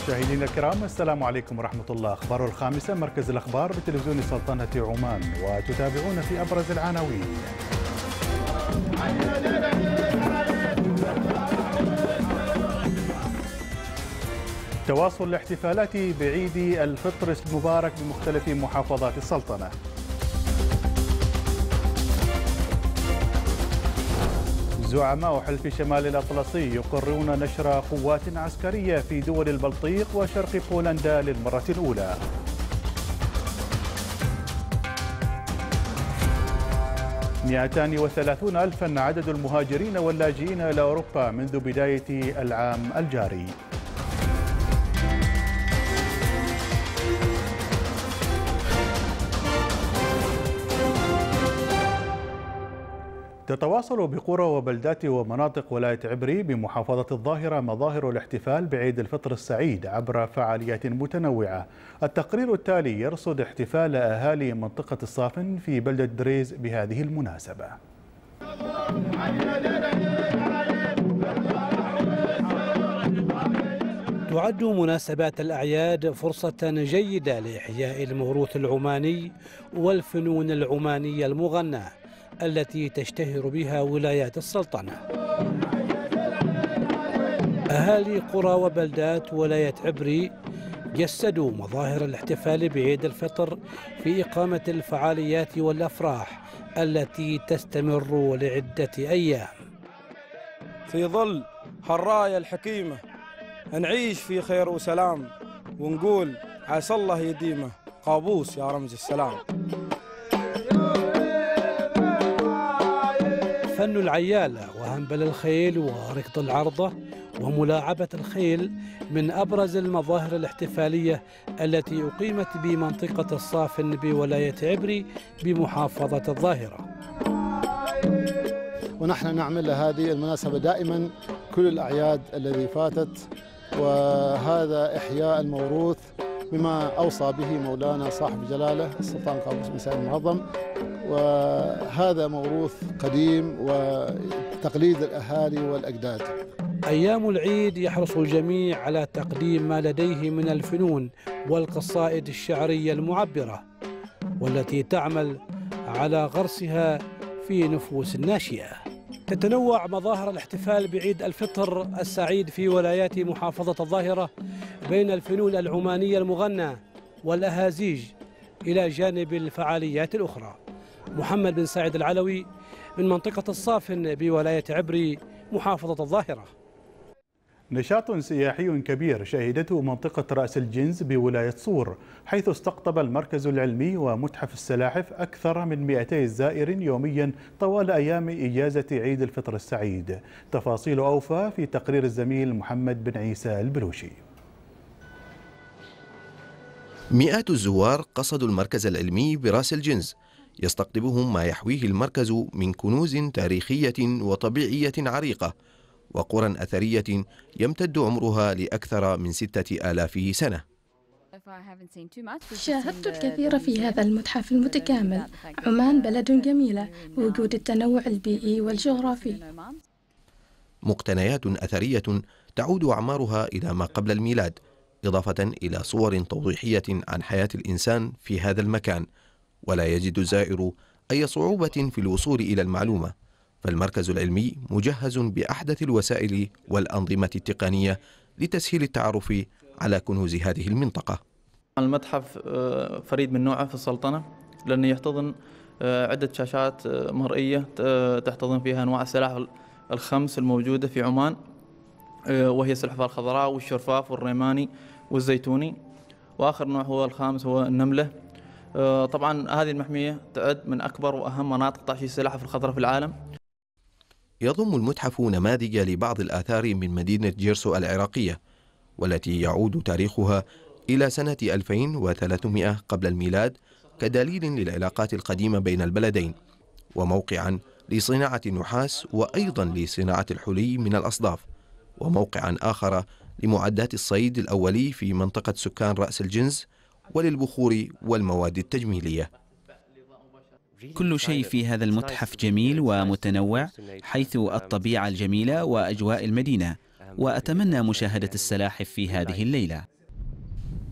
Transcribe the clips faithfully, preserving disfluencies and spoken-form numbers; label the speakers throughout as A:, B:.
A: مشاهدينا الكرام، السلام عليكم ورحمة الله. أخبار الخامسة، مركز الأخبار بتلفزيون سلطنة عمان، وتتابعون في أبرز العناوين. تواصل الاحتفالات بعيد الفطر المبارك بمختلف محافظات السلطنة. زعماء حلف شمال الأطلسي يقررون نشر قوات عسكرية في دول البلطيق وشرق بولندا للمرة الأولى. مئتان وثلاثون ألفا عدد المهاجرين واللاجئين إلى أوروبا منذ بداية العام الجاري. تتواصل بقرى وبلدات ومناطق ولاية عبري بمحافظة الظاهرة مظاهر الاحتفال بعيد الفطر السعيد عبر فعاليات متنوعة. التقرير التالي يرصد احتفال أهالي منطقة الصافن في بلدة دريز بهذه المناسبة.
B: تعد مناسبات الأعياد فرصة جيدة لإحياء الموروث العماني والفنون العمانية المغناة التي تشتهر بها ولايات السلطنة. أهالي قرى وبلدات ولاية عبري جسدوا مظاهر الاحتفال بعيد الفطر في إقامة الفعاليات والأفراح التي تستمر لعدة أيام.
C: في ظل هالراية الحكيمة نعيش في خير وسلام، ونقول عسى الله يديمه قابوس يا رمز السلام.
B: فن العيالة وهنبل الخيل وركض العرضة وملاعبة الخيل من أبرز المظاهر الاحتفالية التي أقيمت بمنطقة الصافن بولاية عبري بمحافظة الظاهرة.
D: ونحن نعمل هذه المناسبة دائما كل الأعياد الذي فاتت، وهذا إحياء الموروث بما أوصى به مولانا صاحب جلالة السلطان قابوس بن سعيد المعظم، وهذا موروث قديم وتقليد الأهالي والأجداد.
B: أيام العيد يحرص الجميع على تقديم ما لديه من الفنون والقصائد الشعرية المعبرة والتي تعمل على غرسها في نفوس الناشئة. تتنوع مظاهر الاحتفال بعيد الفطر السعيد في ولايات محافظة الظاهرة بين الفنون العمانية المغنى والأهازيج إلى جانب الفعاليات الأخرى. محمد بن سعيد العلوي من منطقة الصافن بولاية عبري محافظة الظاهرة.
A: نشاط سياحي كبير شهدته منطقة رأس الجنز بولاية صور، حيث استقطب المركز العلمي ومتحف السلاحف أكثر من مئتي زائر يوميا طوال أيام إجازة عيد الفطر السعيد. تفاصيل أوفى في تقرير الزميل محمد بن عيسى البلوشي.
E: مئات الزوار قصدوا المركز العلمي براس الجنز، يستقطبهم ما يحويه المركز من كنوز تاريخية وطبيعية عريقة وقرى أثرية يمتد عمرها لأكثر من ستة آلاف سنة.
F: شاهدت الكثير في هذا المتحف المتكامل. عمان بلد جميلة بوجود التنوع البيئي والجغرافي.
E: مقتنيات أثرية تعود أعمارها إلى ما قبل الميلاد، إضافة إلى صور توضيحية عن حياة الإنسان في هذا المكان، ولا يجد الزائر أي صعوبة في الوصول إلى المعلومة، فالمركز العلمي مجهز بأحدث الوسائل والأنظمة التقنية لتسهيل التعرف على كنوز هذه المنطقة.
G: المتحف فريد من نوعه في السلطنة، لأنه يحتضن عدة شاشات مرئية تحتضن فيها أنواع السلاحف الخمس الموجودة في عمان، وهي السلحفاة الخضراء والشرفاف والريماني والزيتوني، وآخر نوع هو الخامس هو النملة. طبعا هذه المحمية تعد من أكبر وأهم مناطق تعشيش السلاحف الخضراء في العالم.
E: يضم المتحف نماذج لبعض الآثار من مدينة جيرسو العراقية، والتي يعود تاريخها إلى سنة ألفين وثلاثمئة قبل الميلاد كدليل للعلاقات القديمة بين البلدين، وموقعا لصناعة النحاس وأيضا لصناعة الحلي من الأصداف، وموقعا آخر لمعدات الصيد الأولي في منطقة سكان رأس الجنز وللبخور والمواد التجميلية.
H: كل شيء في هذا المتحف جميل ومتنوع، حيث الطبيعة الجميلة وأجواء المدينة، وأتمنى مشاهدة السلاحف في هذه الليلة.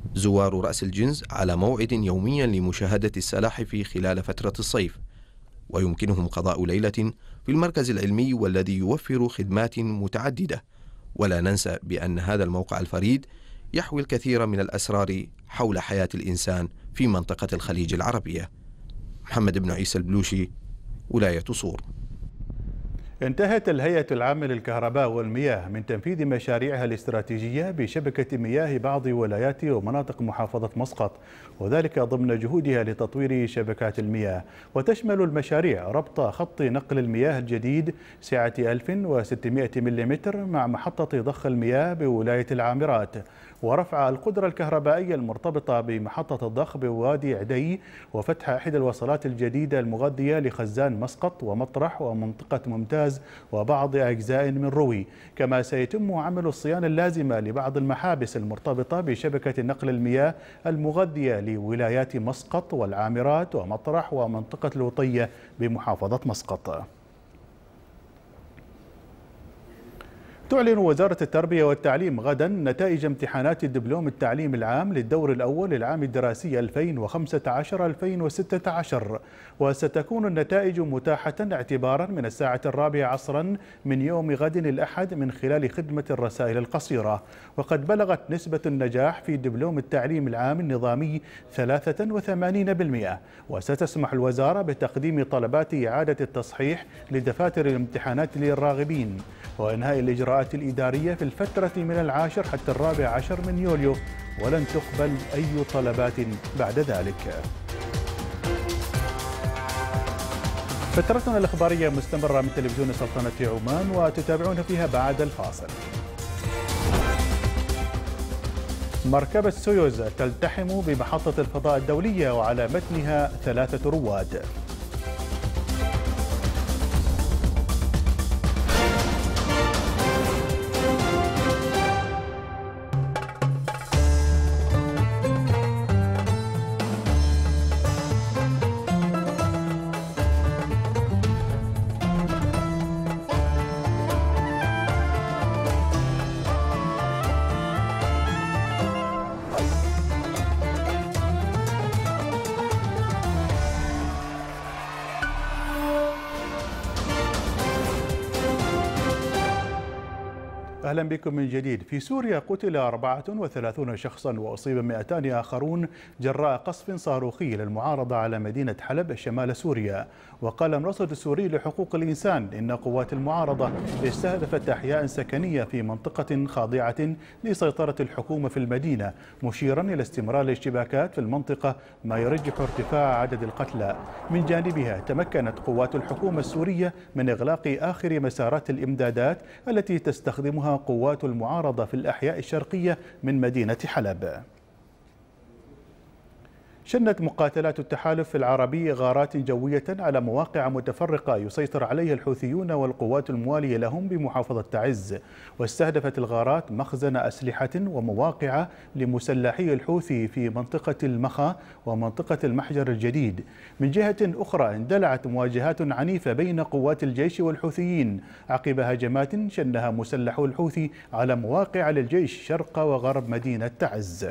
E: زوار رأس الجنز على موعد يوميا لمشاهدة السلاحف خلال فترة الصيف، ويمكنهم قضاء ليلة في المركز العلمي والذي يوفر خدمات متعددة. ولا ننسى بأن هذا الموقع الفريد يحوي الكثير من الأسرار حول حياة الإنسان في منطقة الخليج العربية. محمد بن عيسى البلوشي، ولاية صور.
A: انتهت الهيئة العامة للكهرباء والمياه من تنفيذ مشاريعها الاستراتيجية بشبكة مياه بعض ولايات ومناطق محافظة مسقط، وذلك ضمن جهودها لتطوير شبكات المياه. وتشمل المشاريع ربط خط نقل المياه الجديد سعة ألف وستمائة ملم مع محطة ضخ المياه بولاية العامرات، ورفع القدرة الكهربائية المرتبطة بمحطة الضخ بوادي عدي، وفتح إحدى الوصلات الجديدة المغذية لخزان مسقط ومطرح ومنطقة ممتاز وبعض أجزاء من روي. كما سيتم عمل الصيانة اللازمة لبعض المحابس المرتبطة بشبكة نقل المياه المغذية لولايات مسقط والعامرات ومطرح ومنطقة الوطية بمحافظة مسقط. تعلن وزارة التربية والتعليم غدا نتائج امتحانات الدبلوم التعليم العام للدور الأول للعام الدراسي ألفين وخمسة عشر ألفين وستة عشر، وستكون النتائج متاحة اعتبارا من الساعة الرابعة عصرا من يوم غد الأحد من خلال خدمة الرسائل القصيرة. وقد بلغت نسبة النجاح في دبلوم التعليم العام النظامي ثلاثة وثمانين بالمئة، وستسمح الوزارة بتقديم طلبات إعادة التصحيح لدفاتر الامتحانات للراغبين، وإنهاء الإجراءات الإدارية في الفترة من العاشر حتى الرابع عشر من يوليو، ولن تقبل أي طلبات بعد ذلك. فترتنا الإخبارية مستمرة من تلفزيون سلطنة عمان، وتتابعون فيها بعد الفاصل. مركبة سويوز تلتحم بمحطة الفضاء الدولية وعلى متنها ثلاثة رواد. أهلا بكم من جديد. في سوريا قتل أربعة وثلاثون شخصا وأصيب مئتان آخرون جراء قصف صاروخي للمعارضة على مدينة حلب شمال سوريا. وقال المرصد السوري لحقوق الإنسان إن قوات المعارضة استهدفت أحياء سكنية في منطقة خاضعة لسيطرة الحكومة في المدينة، مشيرا إلى استمرار الاشتباكات في المنطقة ما يرجح ارتفاع عدد القتلى. من جانبها تمكنت قوات الحكومة السورية من إغلاق آخر مسارات الإمدادات التي تستخدمها قوات المعارضة في الأحياء الشرقية من مدينة حلب. شنت مقاتلات التحالف العربي غارات جوية على مواقع متفرقة يسيطر عليها الحوثيون والقوات الموالية لهم بمحافظة تعز، واستهدفت الغارات مخزن أسلحة ومواقع لمسلحي الحوثي في منطقة المخا ومنطقة المحجر الجديد. من جهة أخرى اندلعت مواجهات عنيفة بين قوات الجيش والحوثيين عقب هجمات شنها مسلحو الحوثي على مواقع للجيش شرق وغرب مدينة تعز.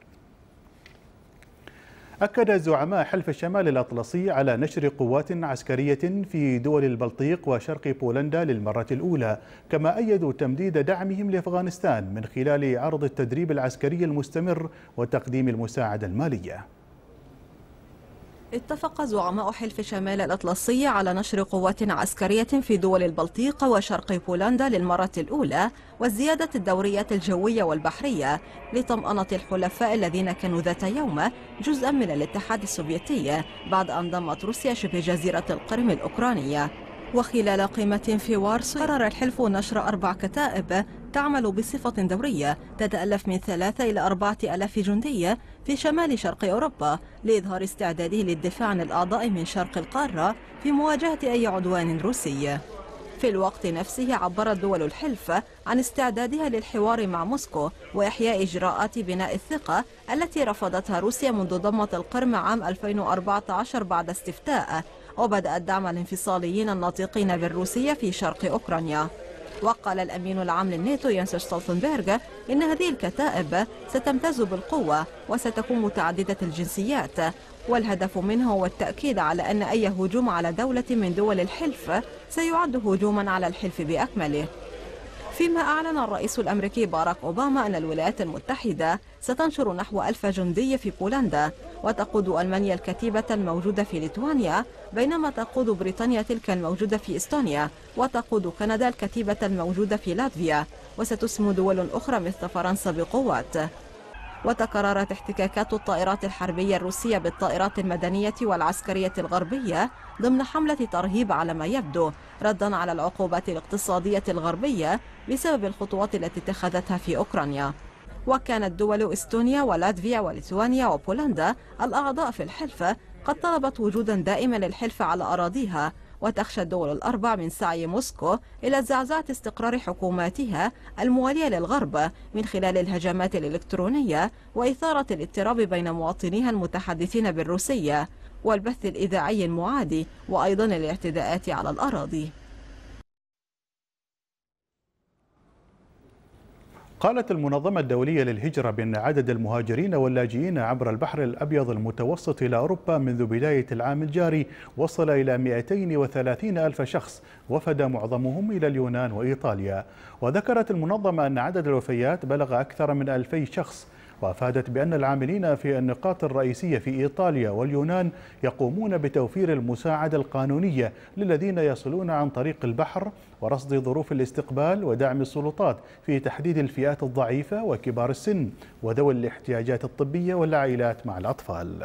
A: أكد زعماء حلف الشمال الأطلسي على نشر قوات عسكرية في دول البلطيق وشرق بولندا للمرة الأولى، كما أيدوا تمديد دعمهم لأفغانستان من خلال عرض التدريب العسكري المستمر وتقديم المساعدة المالية.
I: اتفق زعماء حلف شمال الأطلسي على نشر قوات عسكرية في دول البلطيق وشرق بولندا للمرة الأولى وزيادة الدوريات الجوية والبحرية لطمأنة الحلفاء الذين كانوا ذات يوم جزءا من الاتحاد السوفيتي بعد أن ضمت روسيا شبه جزيرة القرم الأوكرانية. وخلال قمة في وارسو قرر الحلف نشر أربع كتائب تعمل بصفة دورية تتألف من ثلاثة إلى أربعة ألاف جندي في شمال شرق أوروبا لإظهار استعداده للدفاع عن الأعضاء من شرق القارة في مواجهة أي عدوان روسي. في الوقت نفسه عبرت دول الحلف عن استعدادها للحوار مع موسكو وإحياء إجراءات بناء الثقة التي رفضتها روسيا منذ ضمة القرم عام ألفين وأربعة عشر بعد استفتاء، وبدأ الدعم الانفصاليين الناطقين بالروسية في شرق أوكرانيا. وقال الأمين العام للناتو يانس ستولتنبرغ إن هذه الكتائب ستمتاز بالقوة وستكون متعددة الجنسيات، والهدف منه هو التأكيد على أن أي هجوم على دولة من دول الحلف سيعد هجوما على الحلف بأكمله. فيما أعلن الرئيس الأمريكي باراك أوباما أن الولايات المتحدة ستنشر نحو ألف جندي في بولندا، وتقود ألمانيا الكتيبة الموجودة في ليتوانيا، بينما تقود بريطانيا تلك الموجودة في إستونيا، وتقود كندا الكتيبة الموجودة في لاتفيا، وستسهم دول أخرى مثل فرنسا بقوات. وتكررت احتكاكات الطائرات الحربية الروسية بالطائرات المدنية والعسكرية الغربية ضمن حملة ترهيب على ما يبدو، ردا على العقوبات الاقتصادية الغربية بسبب الخطوات التي اتخذتها في أوكرانيا. وكانت دول إستونيا ولاتفيا وليتوانيا وبولندا الأعضاء في الحلف قد طلبت وجودا دائما للحلف على أراضيها، وتخشى الدول الأربع من سعي موسكو إلى زعزعة استقرار حكوماتها الموالية للغرب من خلال الهجمات الإلكترونية وإثارة الاضطراب بين مواطنيها المتحدثين بالروسية والبث الإذاعي المعادي، وأيضا الاعتداءات على الأراضي.
A: قالت المنظمة الدولية للهجرة بأن عدد المهاجرين واللاجئين عبر البحر الأبيض المتوسط إلى أوروبا منذ بداية العام الجاري وصل إلى مئتين وثلاثين ألف شخص، وفد معظمهم إلى اليونان وإيطاليا. وذكرت المنظمة أن عدد الوفيات بلغ أكثر من ألفي شخص، وأفادت بأن العاملين في النقاط الرئيسية في إيطاليا واليونان يقومون بتوفير المساعدة القانونية للذين يصلون عن طريق البحر، ورصد ظروف الاستقبال، ودعم السلطات في تحديد الفئات الضعيفة وكبار السن وذوي الاحتياجات الطبية والعائلات مع الأطفال.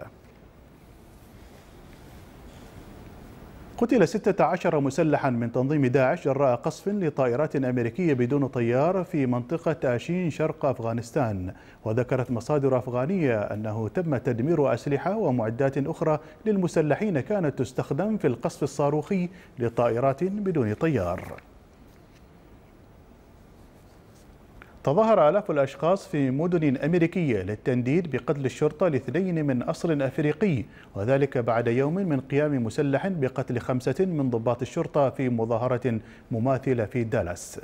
A: قتل ستة عشر مسلحا من تنظيم داعش جراء قصف لطائرات أمريكية بدون طيار في منطقة آشين شرق أفغانستان. وذكرت مصادر أفغانية أنه تم تدمير أسلحة ومعدات أخرى للمسلحين كانت تستخدم في القصف الصاروخي لطائرات بدون طيار. تظاهر آلاف الأشخاص في مدن أمريكية للتنديد بقتل الشرطة لاثنين من أصل أفريقي، وذلك بعد يوم من قيام مسلح بقتل خمسة من ضباط الشرطة في مظاهرة مماثلة في دالاس.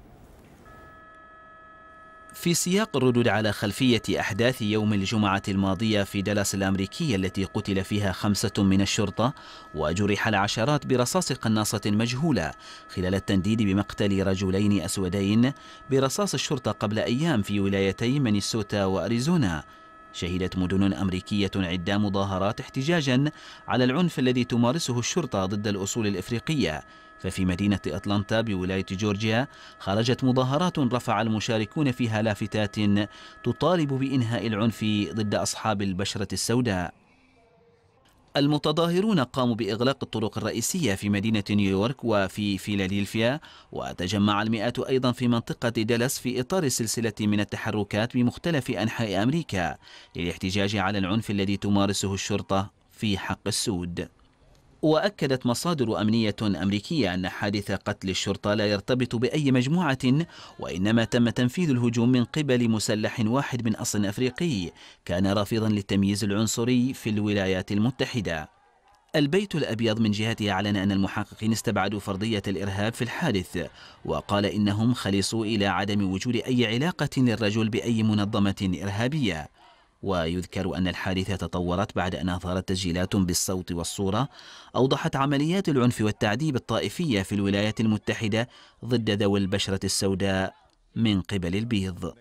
H: في سياق الردود على خلفية أحداث يوم الجمعة الماضية في دالاس الأمريكية التي قتل فيها خمسة من الشرطة وجرح العشرات برصاص قناصة مجهولة خلال التنديد بمقتل رجلين أسودين برصاص الشرطة قبل أيام في ولايتي مينيسوتا وأريزونا، شهدت مدن أمريكية عدة مظاهرات احتجاجا على العنف الذي تمارسه الشرطة ضد الأصول الإفريقية. ففي مدينة أتلانتا بولاية جورجيا خرجت مظاهرات رفع المشاركون فيها لافتات تطالب بإنهاء العنف ضد أصحاب البشرة السوداء. المتظاهرون قاموا بإغلاق الطرق الرئيسية في مدينة نيويورك وفي فيلادلفيا، وتجمع المئات أيضا في منطقة دالاس في إطار سلسلة من التحركات بمختلف أنحاء أمريكا للاحتجاج على العنف الذي تمارسه الشرطة في حق السود. وأكدت مصادر أمنية أمريكية أن حادث قتل الشرطة لا يرتبط بأي مجموعة، وإنما تم تنفيذ الهجوم من قبل مسلح واحد من أصل أفريقي كان رافضا للتمييز العنصري في الولايات المتحدة. البيت الأبيض من جهته أعلن أن المحققين استبعدوا فرضية الإرهاب في الحادث، وقال إنهم خلصوا إلى عدم وجود أي علاقة للرجل بأي منظمة إرهابية. ويذكر أن الحادثة تطورت بعد أن أظهرت تسجيلات بالصوت والصورة أوضحت عمليات العنف والتعذيب الطائفية في الولايات المتحدة ضد ذوي البشرة السوداء من قبل البيض.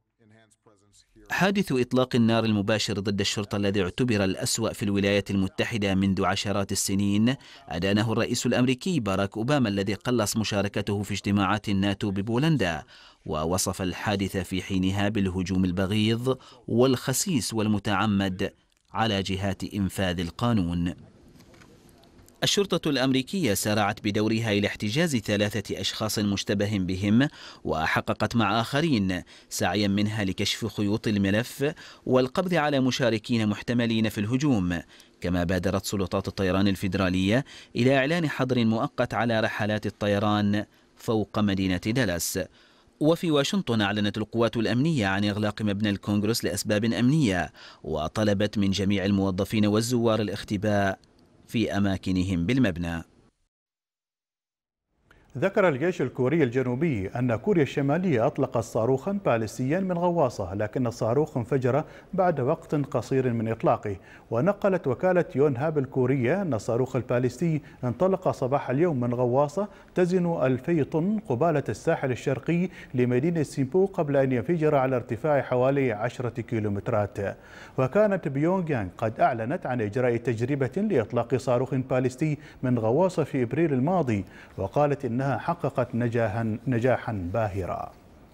H: حادث إطلاق النار المباشر ضد الشرطة الذي اعتبر الأسوأ في الولايات المتحدة منذ عشرات السنين أدانه الرئيس الأمريكي باراك أوباما الذي قلص مشاركته في اجتماعات الناتو ببولندا، ووصف الحادث في حينها بالهجوم البغيض والخسيس والمتعمد على جهات إنفاذ القانون. الشرطة الأمريكية سارعت بدورها إلى احتجاز ثلاثة أشخاص مشتبه بهم، وحققت مع آخرين سعيا منها لكشف خيوط الملف والقبض على مشاركين محتملين في الهجوم. كما بادرت سلطات الطيران الفيدرالية إلى إعلان حظر مؤقت على رحلات الطيران فوق مدينة دالاس. وفي واشنطن أعلنت القوات الأمنية عن إغلاق مبنى الكونغرس لأسباب أمنية، وطلبت من جميع الموظفين والزوار الاختباء في أماكنهم بالمبنى.
A: ذكر الجيش الكوري الجنوبي أن كوريا الشمالية أطلقت صاروخا باليستيا من غواصة، لكن الصاروخ انفجر بعد وقت قصير من إطلاقه. ونقلت وكالة يونهاب الكورية أن الصاروخ الباليستي انطلق صباح اليوم من غواصة تزن ألفي طن قبالة الساحل الشرقي لمدينة سيمبو قبل أن ينفجر على ارتفاع حوالي عشرة كيلومترات. وكانت بيونغ يانغ قد أعلنت عن إجراء تجربة لإطلاق صاروخ باليستي من غواصة في إبريل الماضي، وقالت إن أنها حققت نجاحا نجاحا باهرا.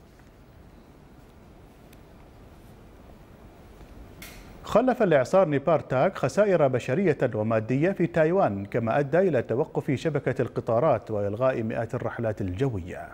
A: خلف الإعصار نيبارتاك خسائر بشرية ومادية في تايوان، كما أدى إلى توقف شبكة القطارات وإلغاء مئات الرحلات الجوية.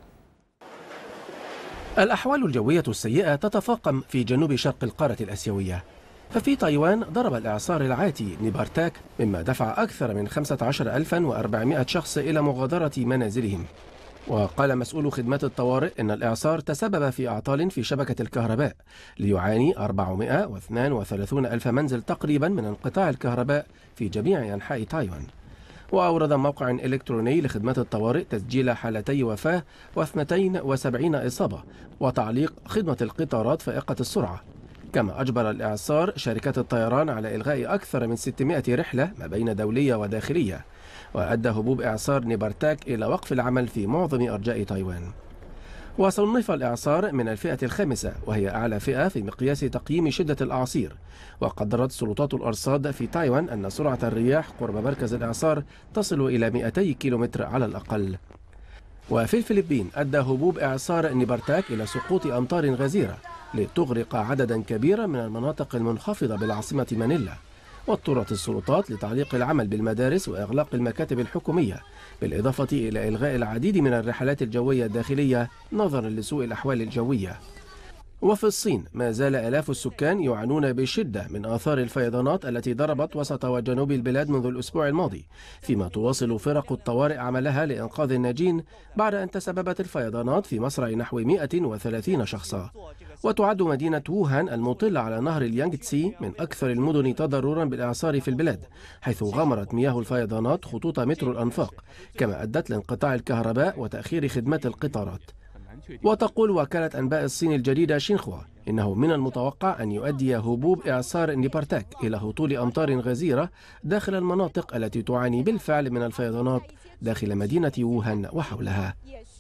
J: الأحوال الجوية السيئة تتفاقم في جنوب شرق القارة الآسيوية، ففي تايوان ضرب الإعصار العاتي نيبارتاك مما دفع أكثر من خمسة عشر ألفا وأربعمائة شخص إلى مغادرة منازلهم. وقال مسؤول خدمات الطوارئ إن الإعصار تسبب في أعطال في شبكة الكهرباء، ليعاني أربعمائة واثنين وثلاثين ألف منزل تقريبا من انقطاع الكهرباء في جميع أنحاء تايوان. وأورد موقع إلكتروني لخدمات الطوارئ تسجيل حالتي وفاة واثنتين وسبعين إصابة وتعليق خدمة القطارات فائقة السرعة. كما أجبر الإعصار شركات الطيران على إلغاء أكثر من ستمائة رحلة ما بين دولية وداخلية، وأدى هبوب إعصار نيبارتاك إلى وقف العمل في معظم أرجاء تايوان. وصنف الإعصار من الفئة الخامسة، وهي أعلى فئة في مقياس تقييم شدة الأعاصير. وقدرت سلطات الأرصاد في تايوان أن سرعة الرياح قرب مركز الإعصار تصل إلى مئتي كيلومتر على الأقل. وفي الفلبين أدى هبوب إعصار نيبارتاك إلى سقوط أمطار غزيرة لتغرق عددا كبيرا من المناطق المنخفضة بالعاصمة مانيلا. واضطرت السلطات لتعليق العمل بالمدارس وإغلاق المكاتب الحكومية، بالإضافة إلى إلغاء العديد من الرحلات الجوية الداخلية نظرا لسوء الأحوال الجوية. وفي الصين ما زال آلاف السكان يعانون بشدة من آثار الفيضانات التي ضربت وسط وجنوب البلاد منذ الأسبوع الماضي، فيما تواصل فرق الطوارئ عملها لإنقاذ الناجين بعد أن تسببت الفيضانات في مصرع نحو مئة وثلاثين شخصا. وتعد مدينة ووهان المطلة على نهر اليانغتسي من أكثر المدن تضررا بالإعصار في البلاد، حيث غمرت مياه الفيضانات خطوط مترو الأنفاق، كما أدت لانقطاع الكهرباء وتأخير خدمات القطارات. وتقول وكالة أنباء الصين الجديدة شينخوا إنه من المتوقع أن يؤدي هبوب إعصار نيبارتاك إلى هطول أمطار غزيرة داخل المناطق التي تعاني بالفعل من الفيضانات داخل مدينة ووهان وحولها.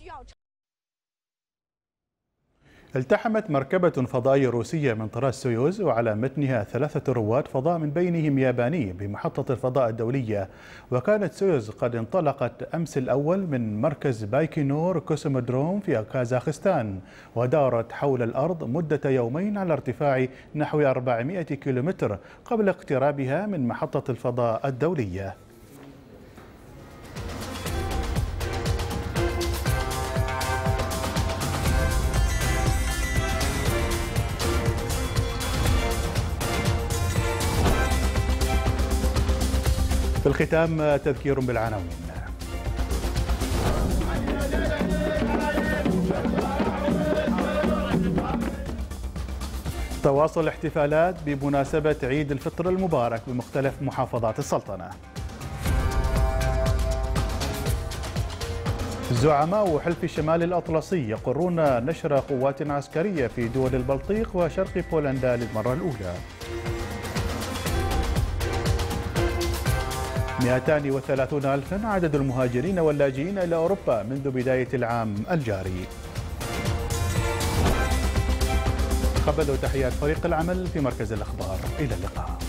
A: التحمت مركبة فضائية روسية من طراز سويوز وعلى متنها ثلاثة رواد فضاء من بينهم ياباني بمحطة الفضاء الدولية. وكانت سويوز قد انطلقت أمس الأول من مركز بايكونور كوسمودروم في كازاخستان، ودارت حول الأرض مدة يومين على ارتفاع نحو أربعمائة كيلومتر قبل اقترابها من محطة الفضاء الدولية. في الختام تذكير بالعناوين. تواصل الاحتفالات بمناسبة عيد الفطر المبارك بمختلف محافظات السلطنة. زعماء حلف الشمال الأطلسي يقرون نشر قوات عسكرية في دول البلطيق وشرق بولندا للمرة الأولى. مئتين وثلاثين ألفا عدد المهاجرين واللاجئين إلى أوروبا منذ بداية العام الجاري. قبلوا تحيات فريق العمل في مركز الأخبار، إلى اللقاء.